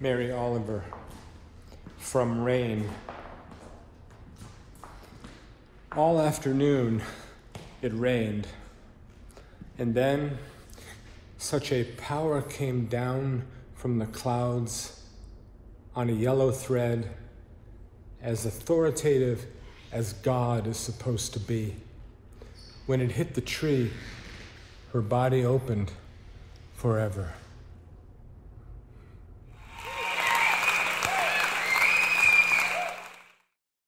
Mary Oliver, from Rain. All afternoon it rained, and then such a power came down from the clouds on a yellow thread, as authoritative as God is supposed to be. When it hit the tree, her body opened forever.